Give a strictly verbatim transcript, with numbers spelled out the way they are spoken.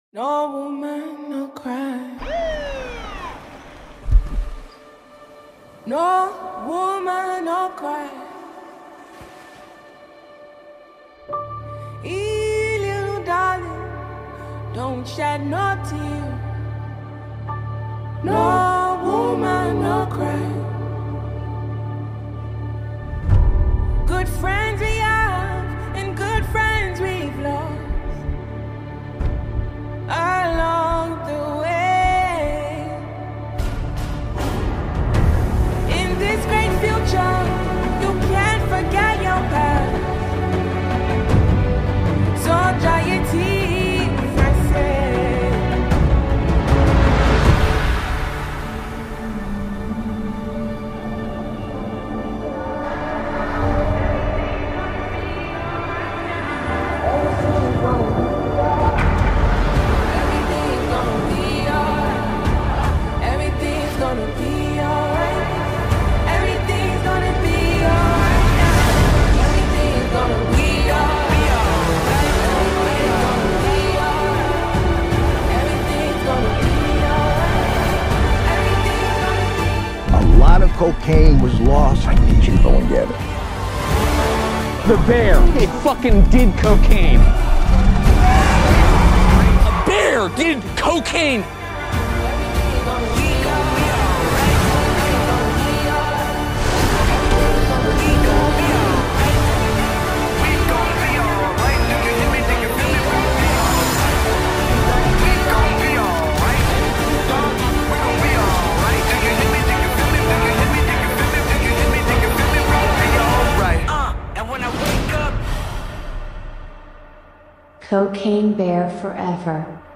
No woman, no cry. No woman, no cry. Hey, little darling, don't shed no tear. No woman, no cry. Good friends we have, and good friends we've lost along the way. In this great future, you can't forget your past. So dry your tears, I say. Cocaine was lost. I need you to go and get it. The bear, it fucking did cocaine. A bear did cocaine. Cocaine Bear forever.